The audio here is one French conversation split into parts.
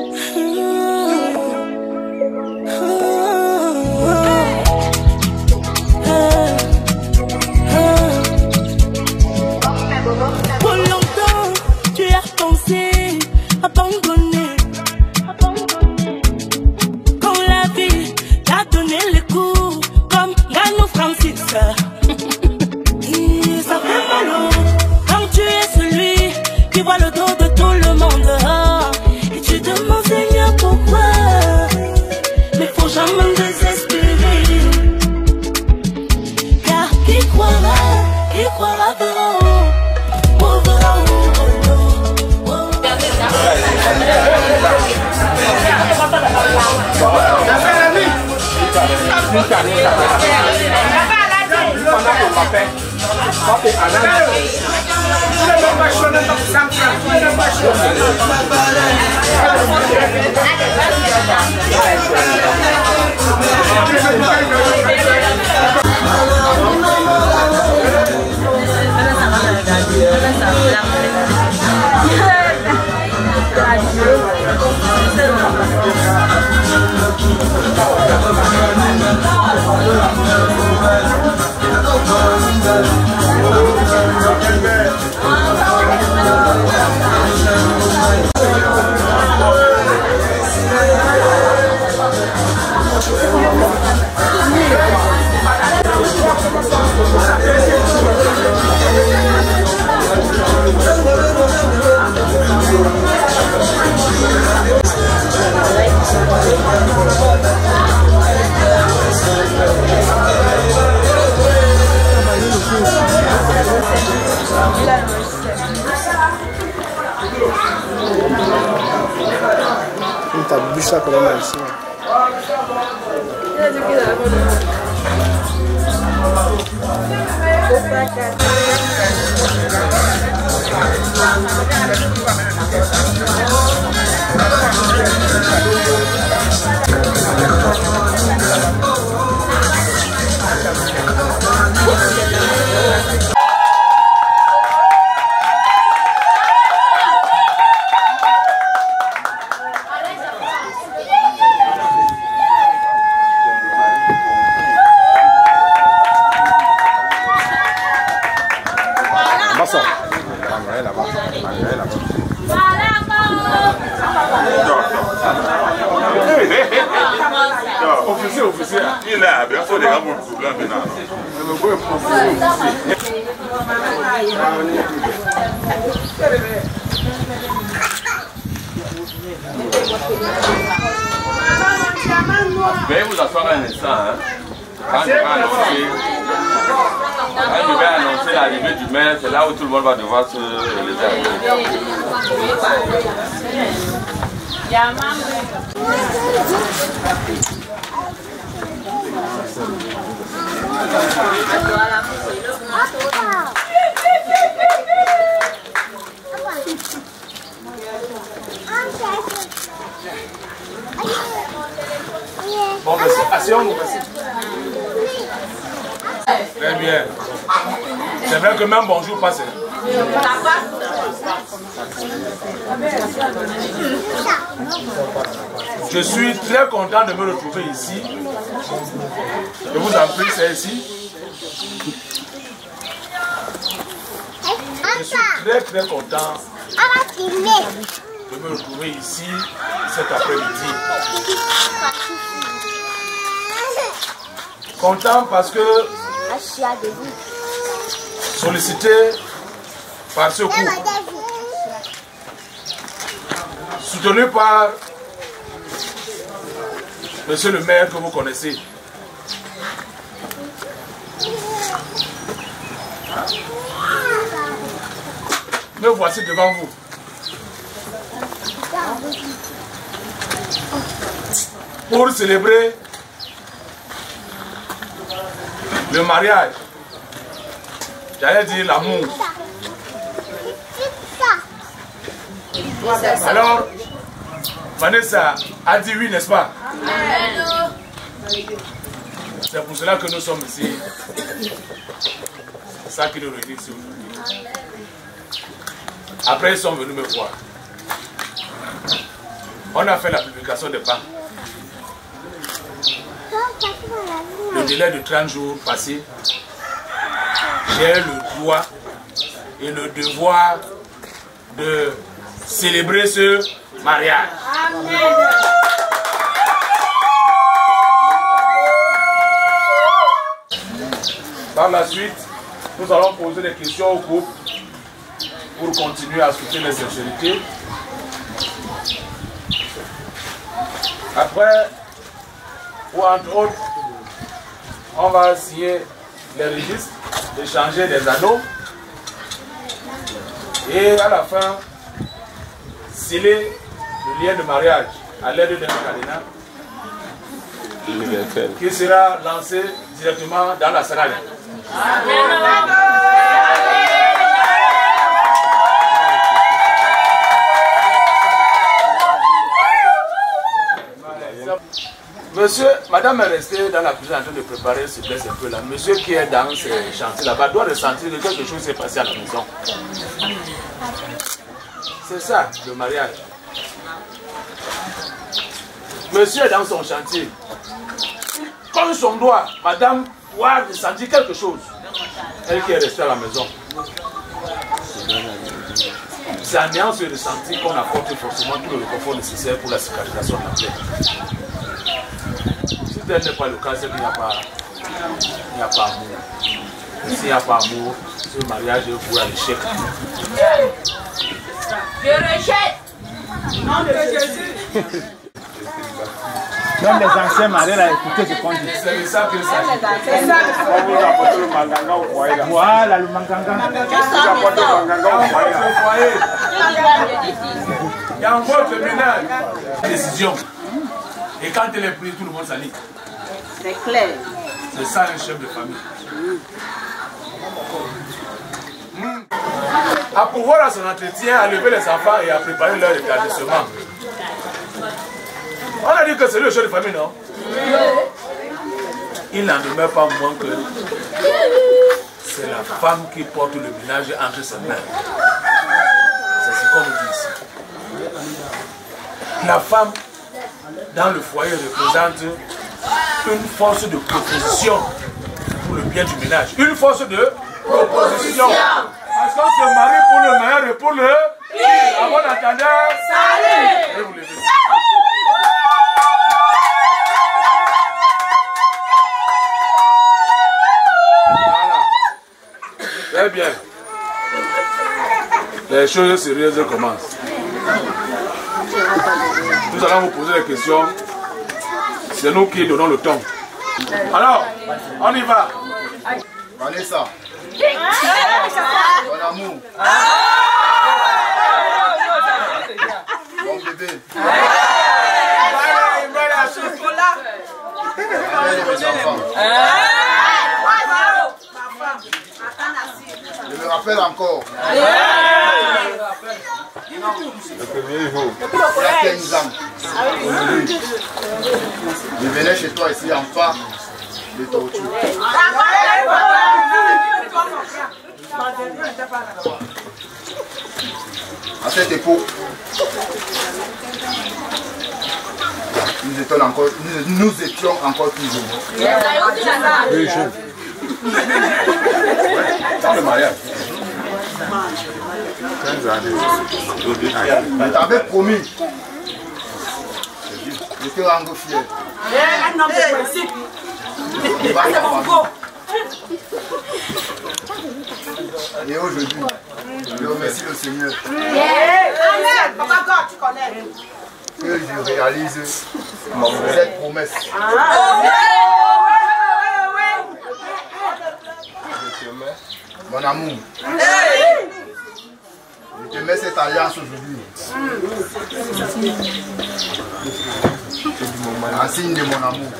Pour longtemps, tu as pensé abandonner. Quand la vie t'a donné le coup, comme Gano Francis. Ça fait mal quand tu es celui qui voit le dos de tout le monde. Et tu te demandes, Seigneur, pourquoi? Mais faut jamais désespérer. Car qui croira verra. Ta bouche là, comment elle ici. Officier, il a bien fait des rameaux de blanc maintenant. Veuillez vous asseoir un instant. Hein. Quand je vais annoncer l'arrivée du maire, c'est là où tout le monde va devoir se lever. Bon, merci. Asseyons-nous, merci. Très bien. C'est vrai que même bonjour passe. Je suis très content de me retrouver ici. Je vous en prie, c'est ici. Je suis très content de me retrouver ici cet après-midi. Content parce que sollicité par ce coup, soutenu par monsieur le maire que vous connaissez. Me voici devant vous. Pour célébrer le mariage, j'allais dire l'amour. Alors, Vanessa a dit oui, n'est-ce pas? C'est pour cela que nous sommes ici. C'est ça qui nous réunit ici aujourd'hui. Après, ils sont venus me voir. On a fait la publication des pas. Le délai de 30 jours passé, j'ai le droit et le devoir de célébrer ce mariage. Amen. Par la suite, nous allons poser des questions au groupe pour continuer à soutenir les sincérités. Après, ou entre autres, on va signer les registres, échanger des anneaux et à la fin, sceller le lien de mariage à l'aide d'un cadenas qui sera lancé directement dans la salle. Monsieur, madame est restée dans la cuisine en train de préparer, se blesse un peu là. Monsieur qui est dans ces chantiers là-bas doit ressentir que quelque chose s'est passé à la maison. C'est ça, le mariage. Monsieur est dans son chantier. Comme son doigt, madame doit ressentir quelque chose. Elle qui est restée à la maison. C'est en ayant ce ressenti qu'on apporte forcément tout le confort nécessaire pour la cicatrisation de la plaie. Si tel n'est pas le cas, c'est qu'il n'y a pas amour. S'il n'y a pas amour, ce mariage est voué à l'échec. Je rejette. Nom de Jésus. Même les anciens mariés là, écoutez ce qu'on dit. C'est ça que ça. C'est ça. On vous apporte le manganga au foyer là. Voilà le manganga. Vous apportez le manganga au foyer. Il y a un votre ménage. Décision. Et quand elle est prise, tout le monde s'allie. C'est clair. C'est ça un chef de famille. À pouvoir à son entretien, à lever les enfants et à préparer leur établissement. On a dit que c'est le chef de famille, non? Il n'en demeure pas moins que c'est la femme qui porte le ménage entre ses mains. C'est ce qu'on nous dit ici. La femme, dans le foyer, représente une force de proposition pour le bien du ménage. Une force de proposition. Parce qu'on se marie pour le meilleur et pour le pire. À bon entendeur, salut. Et vous levez. Voilà. Très bien. Les choses sérieuses commencent. Nous allons vous poser des questions. C'est nous qui donnons le ton. Alors, on y va. Vanessa. Bon amour. Bon bébé. Je me rappelle encore. Le premier jour, il y a 15 ans. Je venais chez toi ici en face de torture. À cette époque, nous étions encore plus jeunes. Oui, je. Dans le mariage. 15 années. Je t'avais promis de te rendre fier. Un homme de principe. Et aujourd'hui, je remercie le Seigneur que je réalise cette promesse. Mon amour, je te mets cette alliance aujourd'hui en signe de mon amour.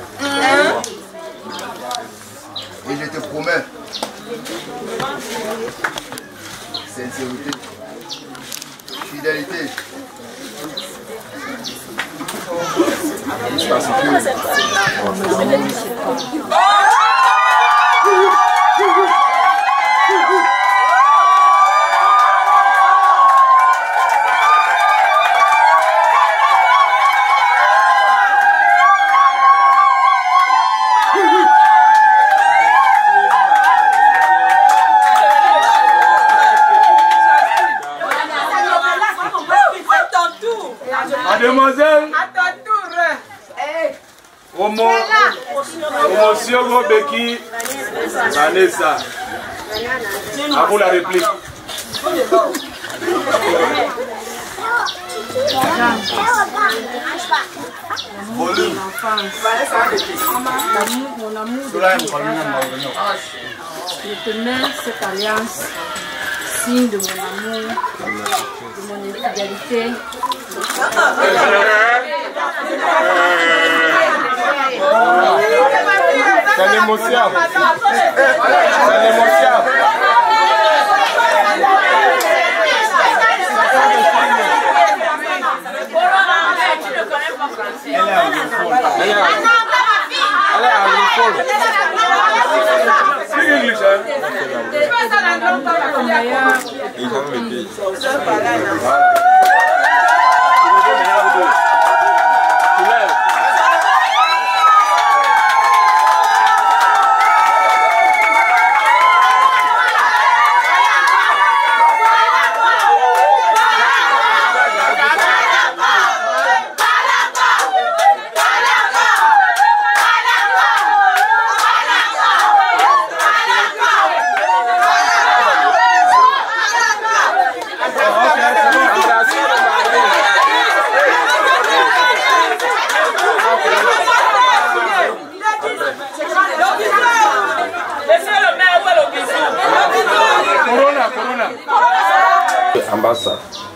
Et je te promets sincérité, fidélité, jusqu'à ce que Siogo Beki Vanessa. À vous la réplique. Mon amour, je tenais cette alliance, signe de mon amour, de mon fidélité. C'est l'émotion. C'est l'émotion. Ambassa,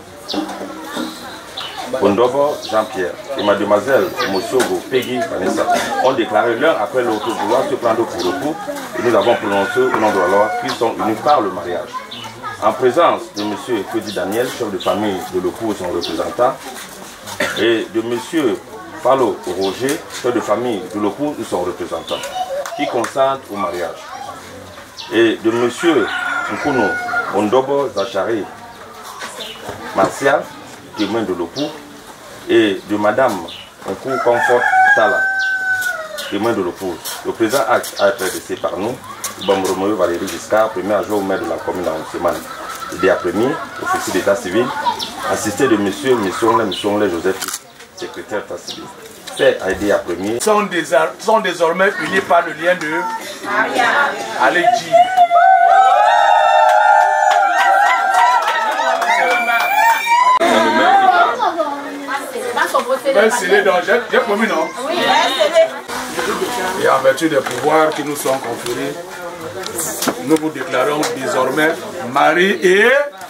Ondobo Jean-Pierre et mademoiselle Mosiogo Peggy Vanessa ont déclaré l'un après l'autre vouloir se prendre pour repos et nous avons prononcé au nom de la loi qu'ils sont unis par le mariage. En présence de M. Fedi Daniel, chef de famille de l'époux, son représentant, et de M. Falo Roger, chef de famille de l'époux, son représentant, qui consentent au mariage. Et de M. Nkuno Ondobo Zachary Martial, témoin de l'époux, et de Madame Nkou Comfort Tala, témoin de l'épouse. Le présent acte a été adressé par nous, Bamromoyo Valérie Giscard, premier adjoint au maire de la commune d'Ansemane, Idéa Premier, officier d'état civil, assisté de M. Missongle Joseph, secrétaire d'état civil. Fait à Idéa Premier. Sont désormais unis par le lien de Aléji. J'ai promis, non? Oui, et en vertu des pouvoirs qui nous sont conférés, nous vous déclarons désormais mari et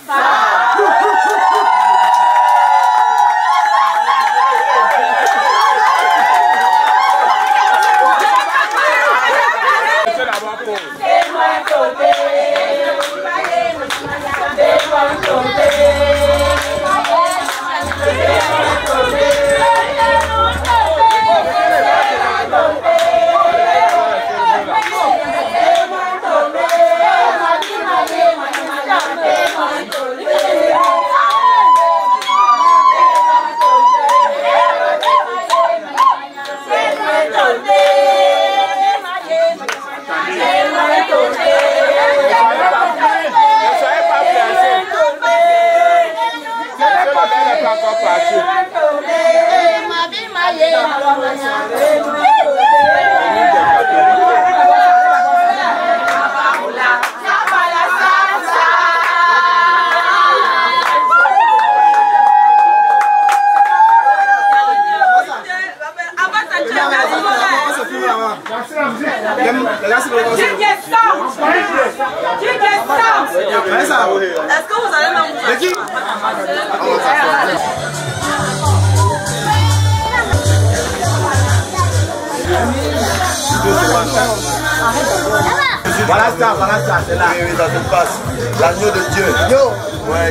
Est-ce que vous allez m'envoyer? Voilà ça, c'est là. Oui, ça se passe. L'agneau de Dieu. Ouais.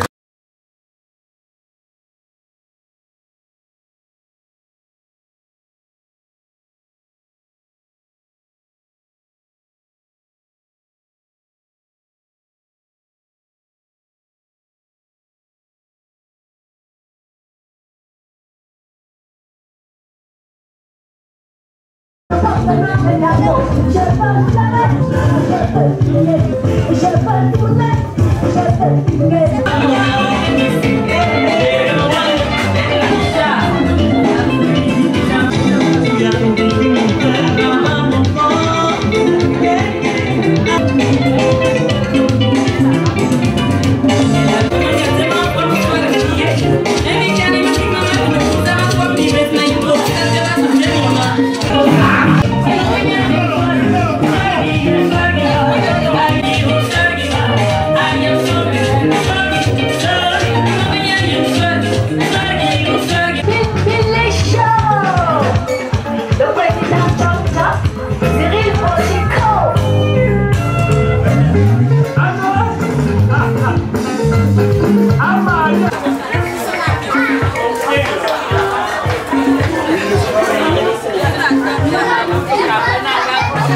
Je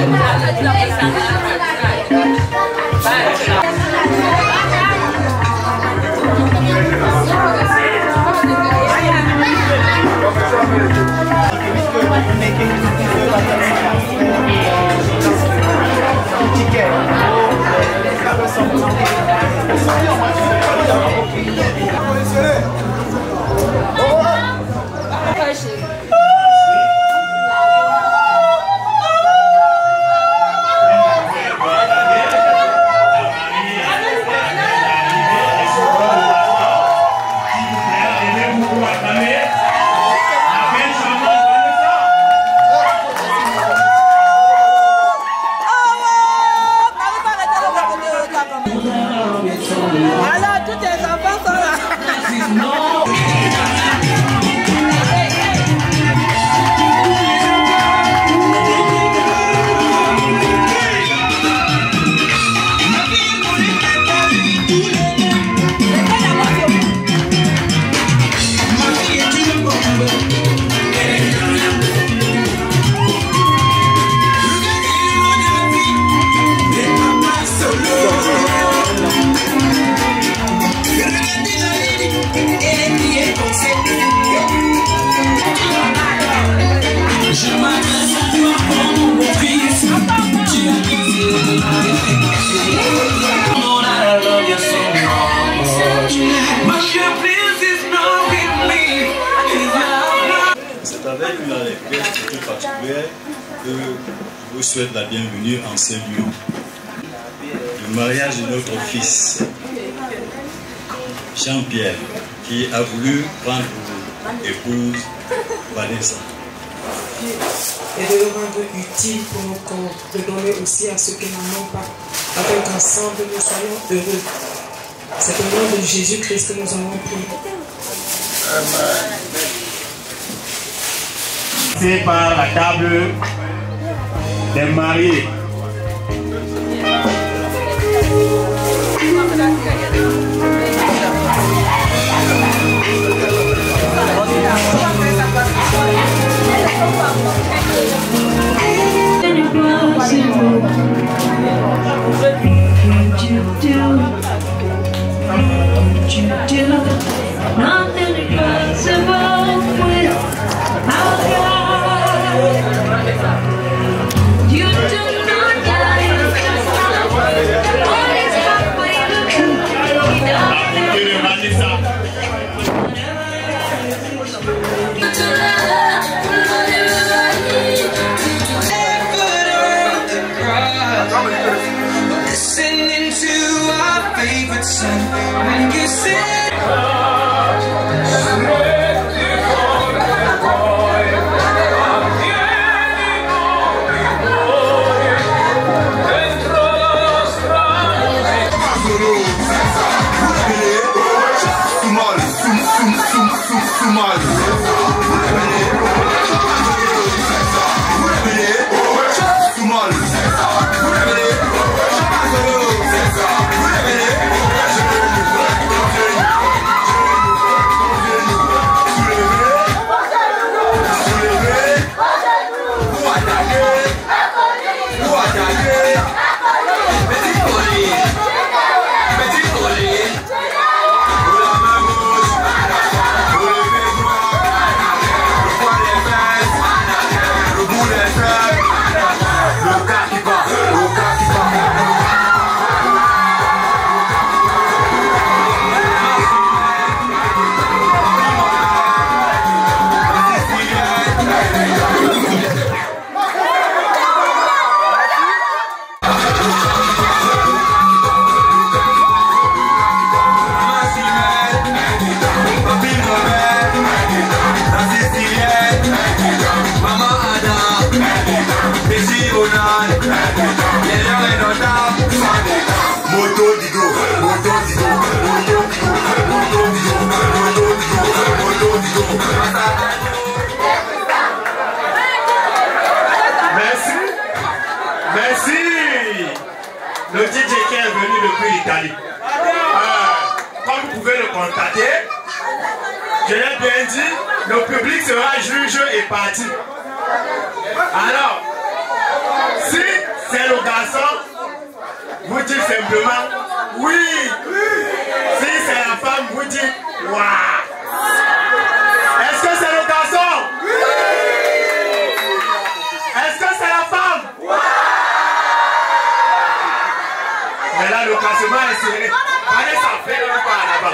C'est avec une alégresse toute particulière que je vous souhaite la bienvenue en ces lieux. Le mariage de notre fils, Jean-Pierre, qui a voulu prendre pour épouse Vanessa. Et de le rendre utile pour nos corps, de donner aussi à ceux qui n'en ont pas, afin qu'ensemble nous soyons heureux. C'est au nom de Jésus-Christ que nous avons prié. C'est par la table des mariés. Listening to our favorite song when you said Merci. Le DJ qui est venu depuis l'Italie. Comme vous pouvez le constater, je l'ai bien dit, le public sera juge et parti. Alors, si c'est le garçon, vous dites simplement oui. Si c'est la femme, vous dites waouh. Est-ce que c'est le garçon? Oui. Est-ce que c'est la femme? Oui. Mais là, le classement est serré. Allez, ça fait un pas là-bas.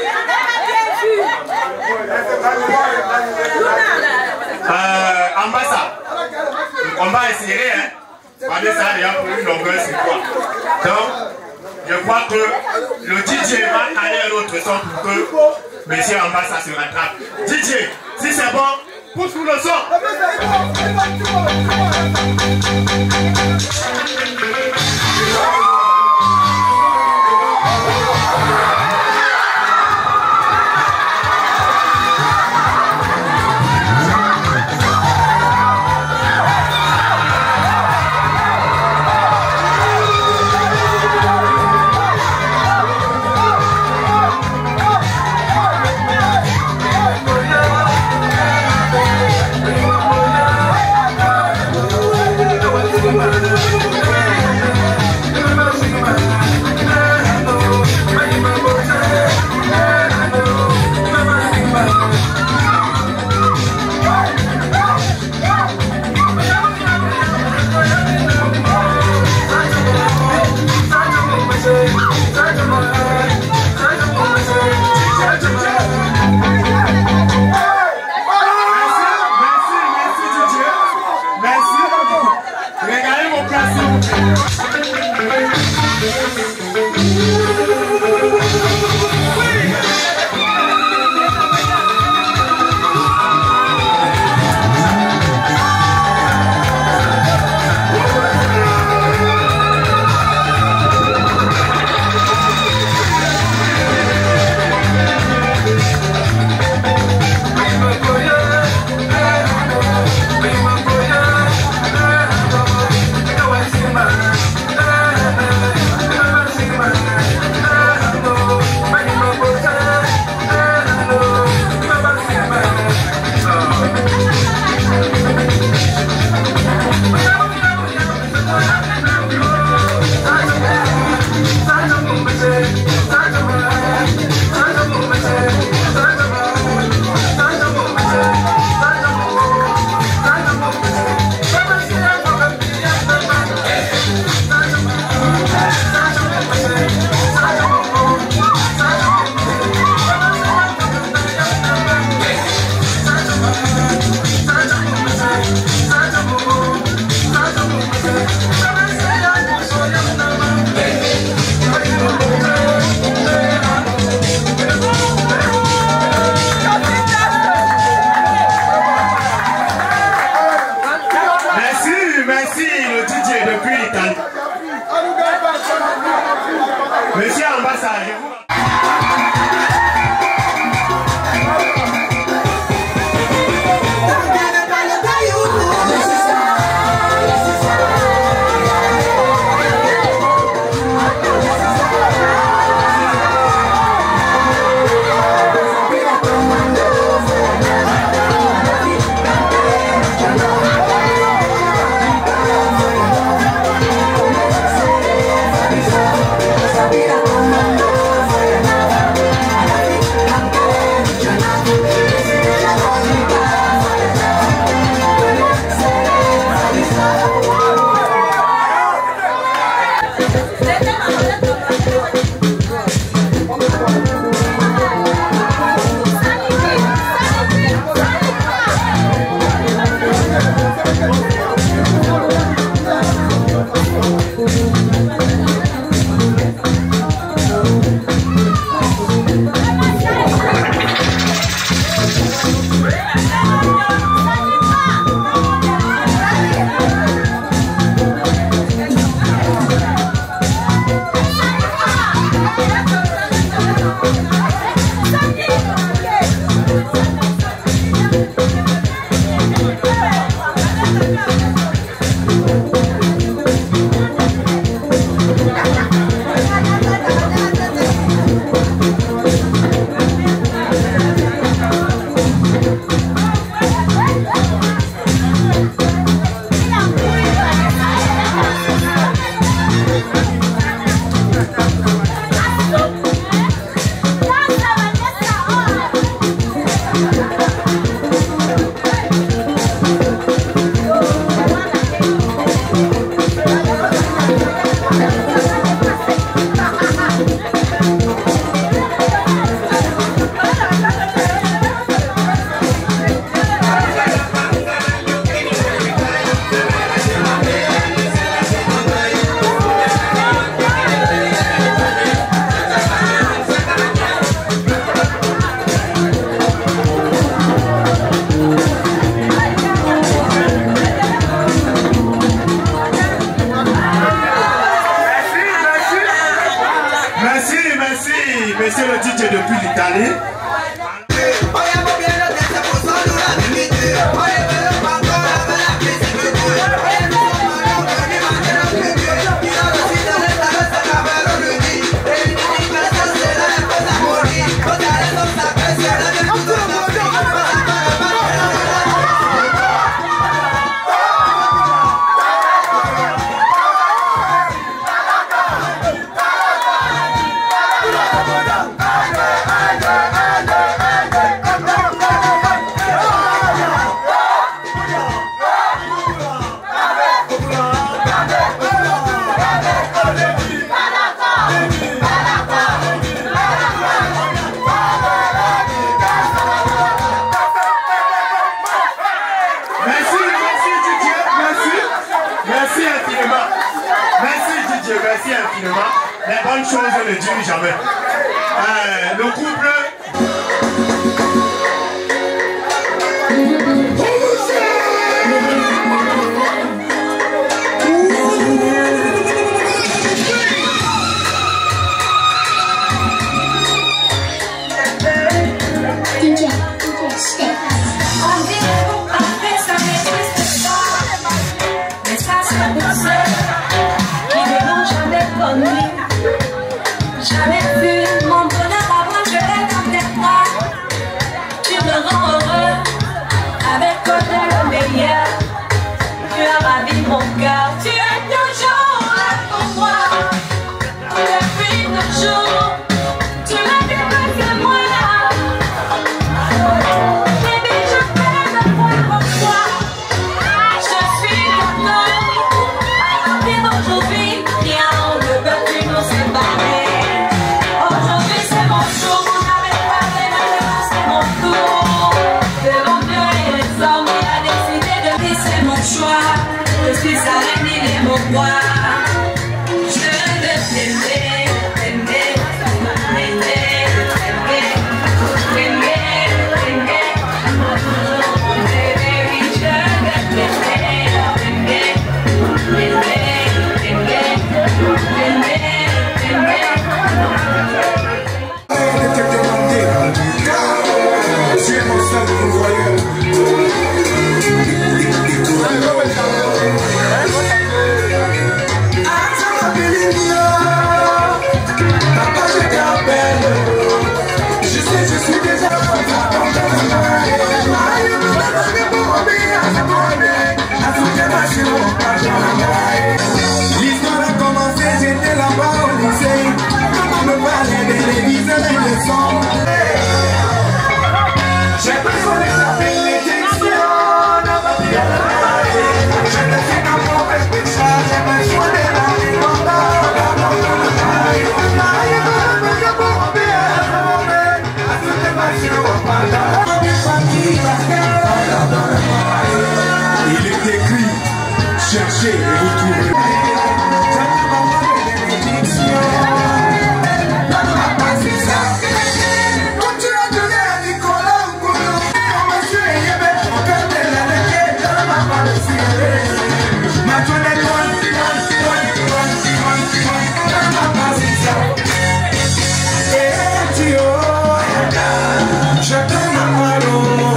Ambassade, le combat est serré, hein. Allez, ça a déjà pris une longueur sur quoi. Donc, je crois que le DJ va aller à l'autre son pour que monsieur Ambassade se rattrape. DJ, si c'est bon, pousse-nous le son. Monsieur l'ambassadeur, je vous... merci infiniment. Les bonnes choses ne durent jamais. Le couple... Jamais vu mon bonheur avant, je l'ai dans tes bras. Tu me rends heureux, avec toi t'es le meilleur. Tu as ravi mon cœur, tu es toujours là pour moi. Depuis toujours, tu m'as dit que moi. Baby, je t'aime pour toi. Je suis content, à partir d'aujourd'hui, rien ne peut plus nous séparer. Je suis sa reine, il est mon roi. Je veux t'aimer, t'aimer, t'aimer, t'aimer, t'aimer, t'aimer. Baby, je veux t'aimer, t'aimer, t'aimer, t'aimer, t'aimer. Tu es mon seul pourvoyeur. L'histoire a commencé, j'étais là-bas au lycée. Maman me parlait des révisions et des leçons. J'ai besoin de la bénédiction. Je te fais un mauvais péché. J'ai besoin de la il est écrit, cherchez et vous trouverez. Quand tu as donné à Nicolas ou monsieur Yébé, on perd de la légère, je ne vais pas le cirer. Ma toile est loin, je ne vais pas ça. Et tu je t'aime à malo.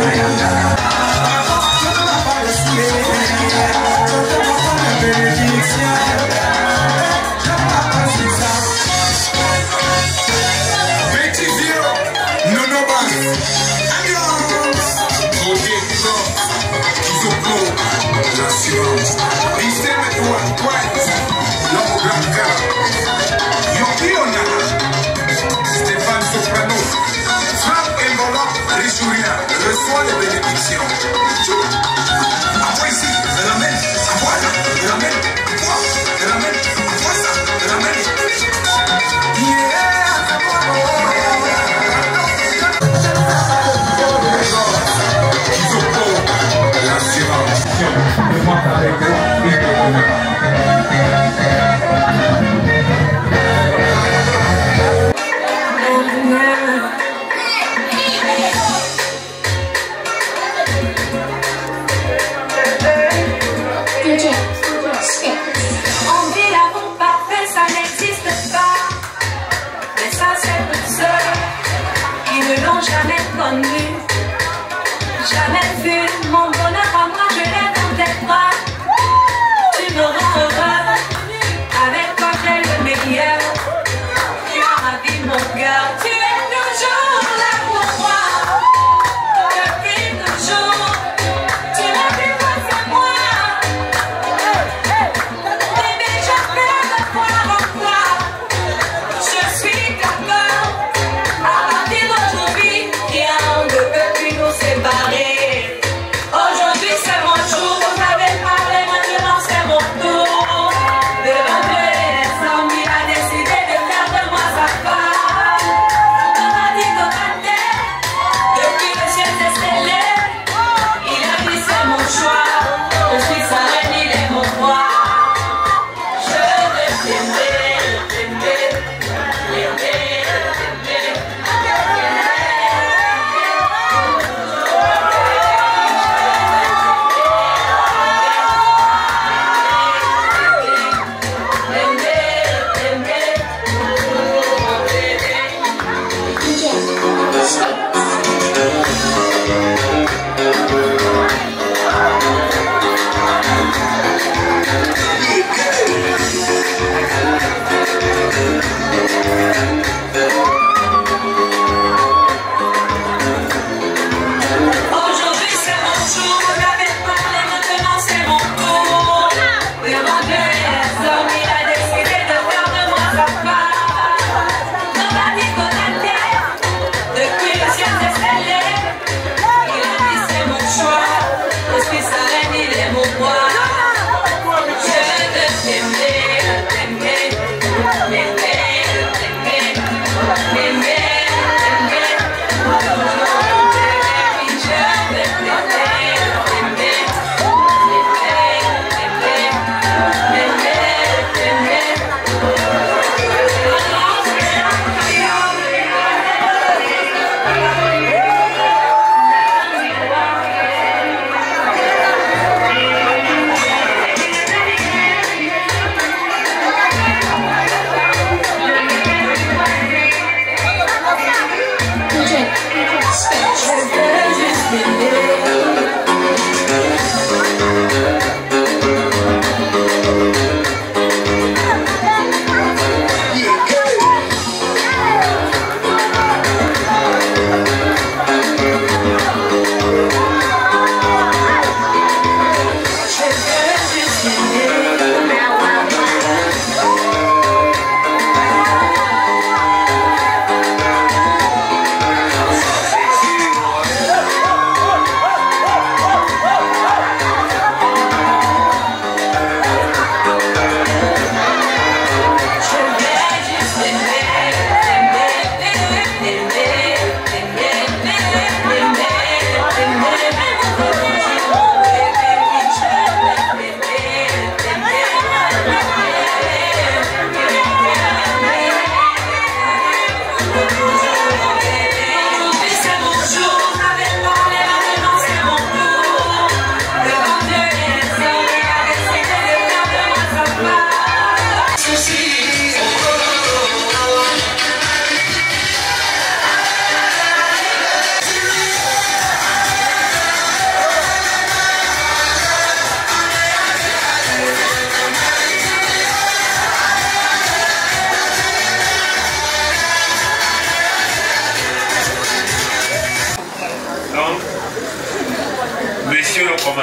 Stéphane Soprano, Franck Engola, Richouria, reçoit les bénédictions. Après ici, ramène, voilà, ramène, ramène, ça, ramène.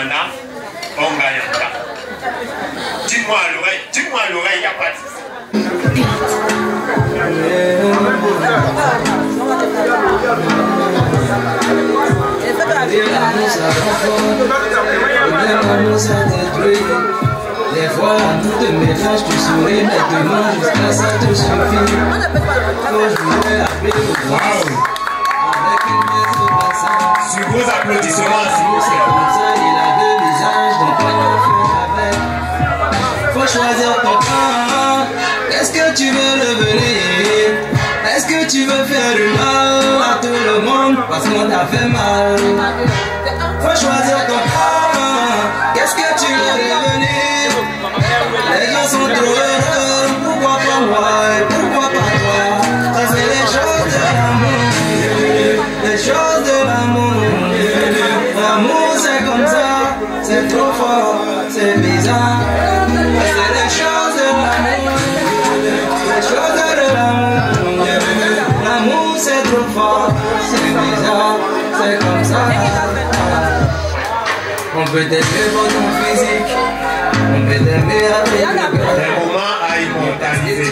Rwanda, on gagnera. Dis-moi à l'oreille, il n'y a pas de souci. Des fois, toutes mes tâches, tu souris, mais demain jusqu'à ça te suffit. Quand je voulais appeler le grand, avec une pièce de passage. Sur vos applaudissements, s'il vous plaît. Il a deux visages, donc on peut faire avec. Faut choisir ton camp. Est-ce que tu veux devenir? Est-ce que tu veux faire du mal à tout le monde? Parce qu'on t'a fait mal. Faut choisir ton camp. Qu'est-ce que tu veux devenir? Les gens sont trop heureux. Pourquoi pas moi et pourquoi pas toi? Ça c'est les choses de l'amour. Les choses de l'amour. L'amour c'est comme ça. C'est trop fort. C'est bizarre. C'est les choses de l'amour. Les choses de l'amour. L'amour c'est trop fort. C'est bizarre. C'est comme ça. On peut t'aimer pour ton physique. On peut t'aimer avec le cœur. Des moments à immortaliser.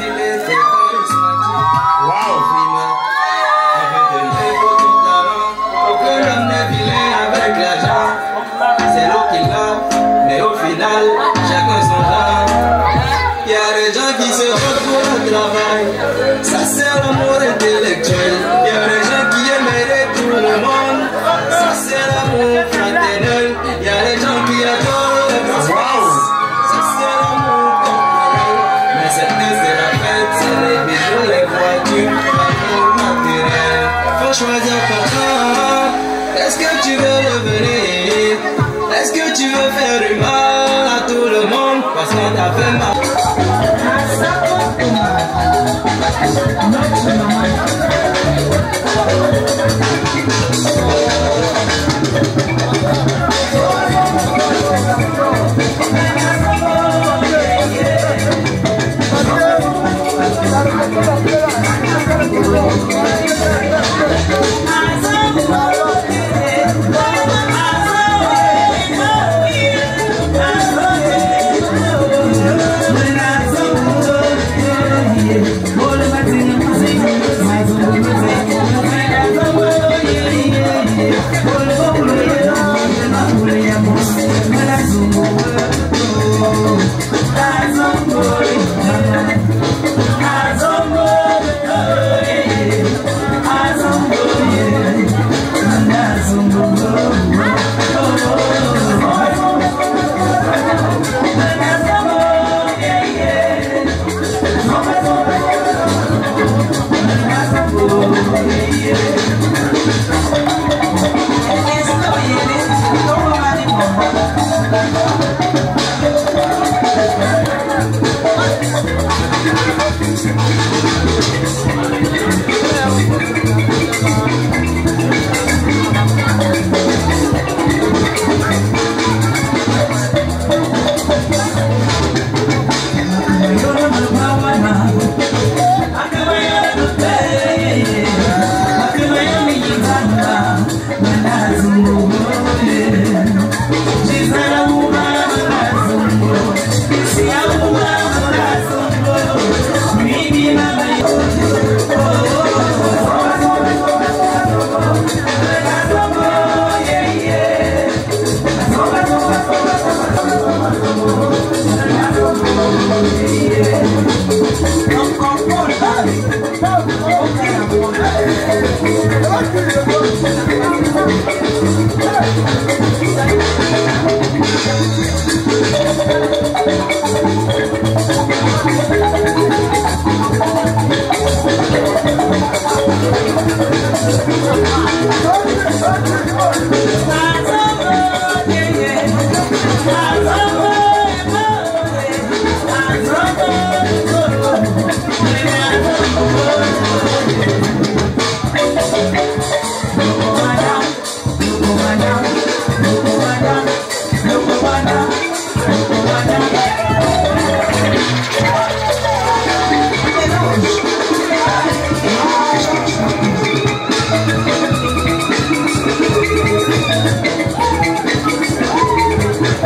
Waouh! On peut t'aimer pour ton talent. Aucun homme n'est vilain avec l'argent. C'est l'eau qui lave, mais au final, chacun son genre. Il y a des gens qui se battent pour le travail. Ça c'est l'amour intellectuel. Il y a des gens qui aiment aider tout le monde. Ça c'est l'amour fraternel. Il y a des gens qui adorent les personnes. Ça c'est l'amour corporel. Mais cette nuit c'est la fête, c'est les bijoux, les voitures, l'amour matériel. Faut choisir ton camp. Est-ce que tu veux devenir? Est-ce que tu veux faire du mal à tout le monde? Parce qu'on t'a fait mal. Olha, mas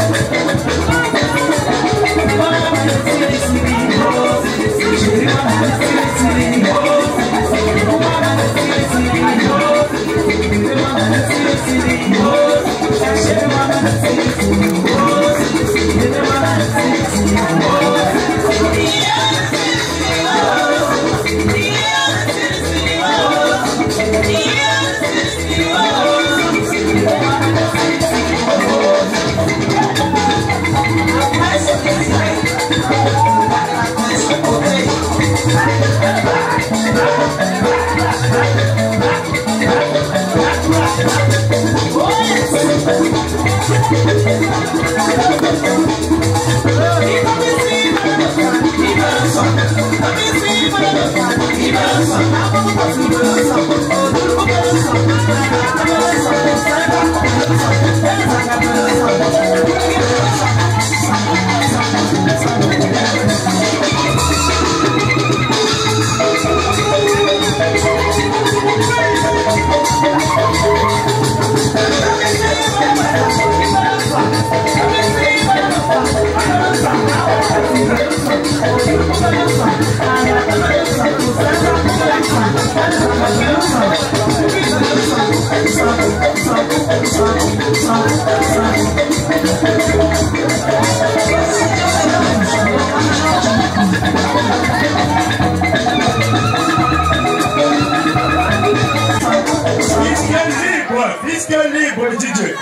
Fiscal libre, DJ.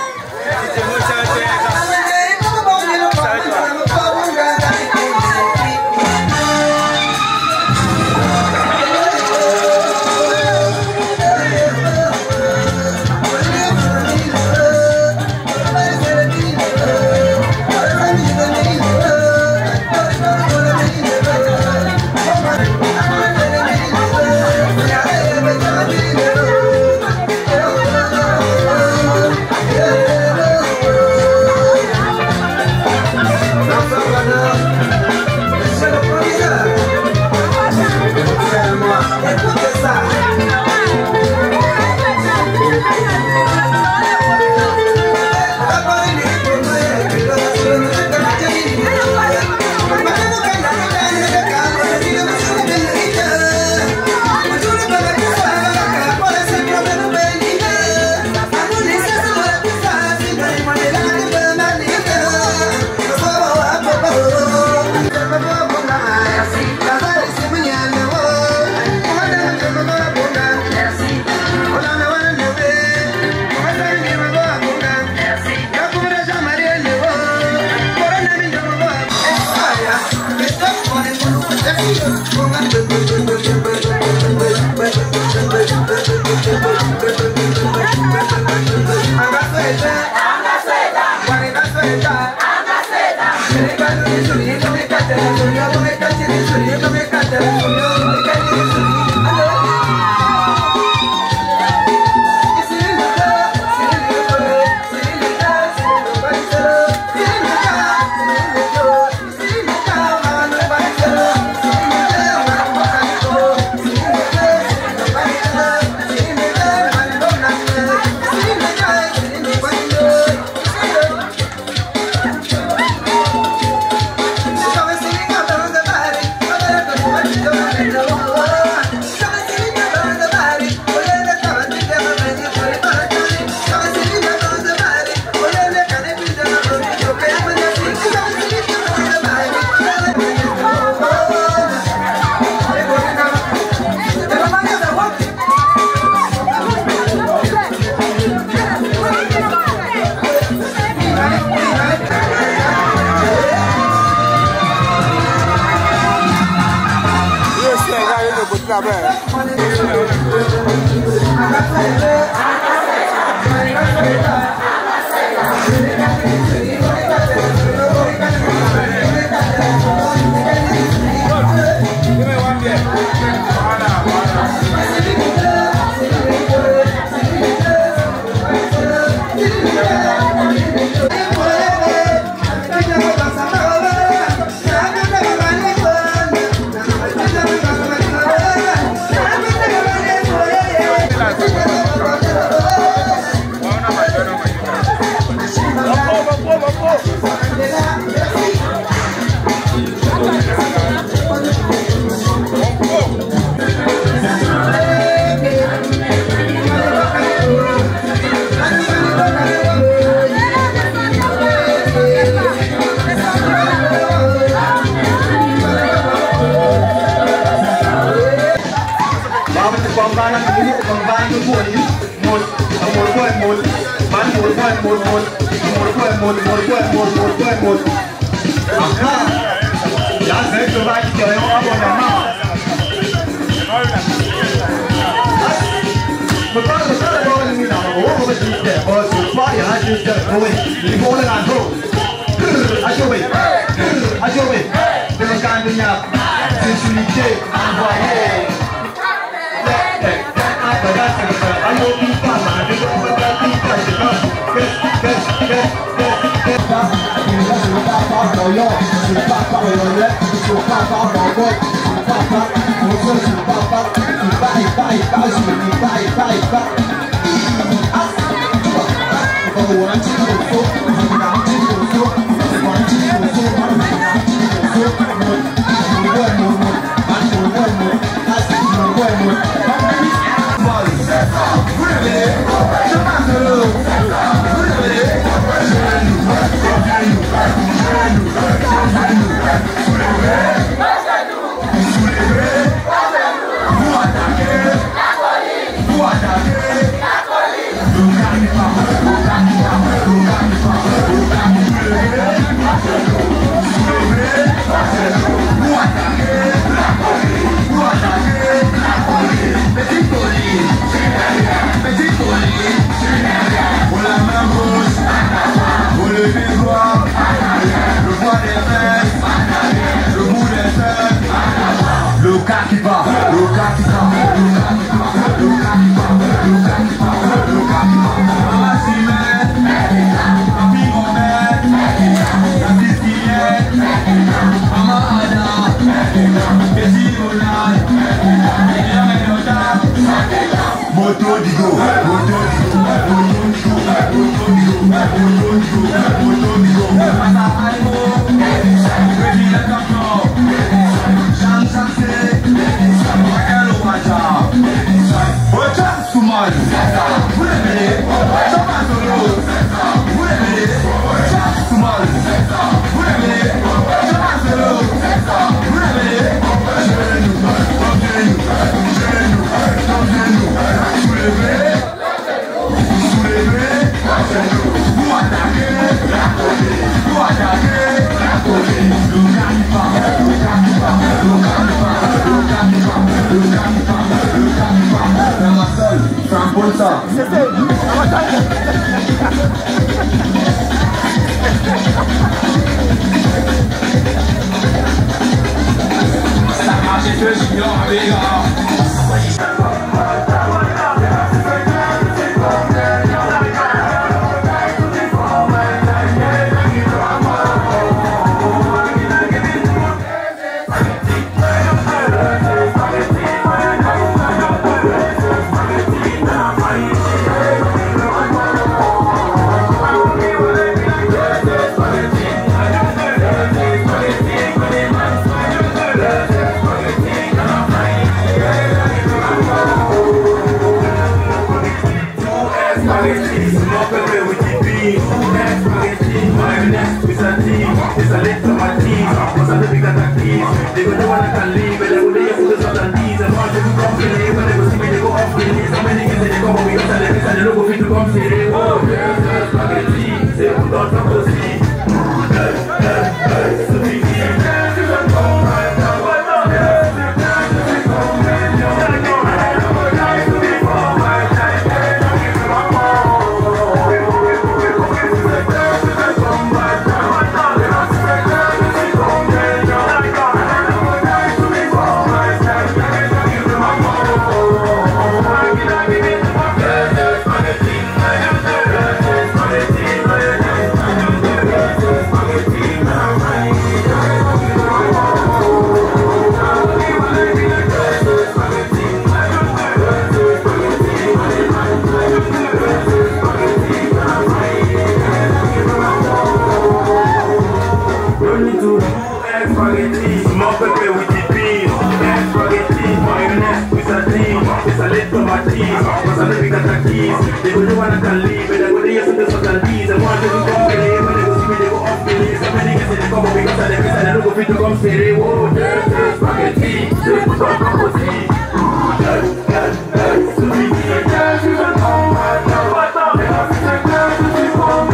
Spaghetti,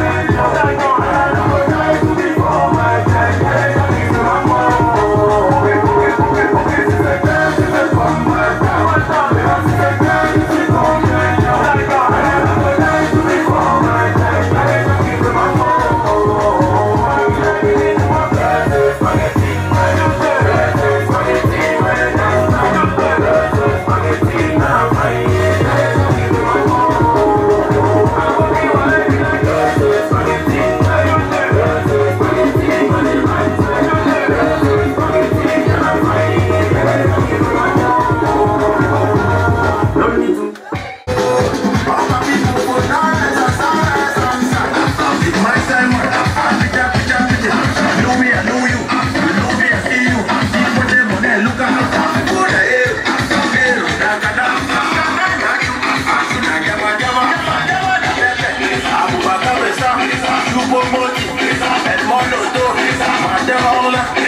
Moula.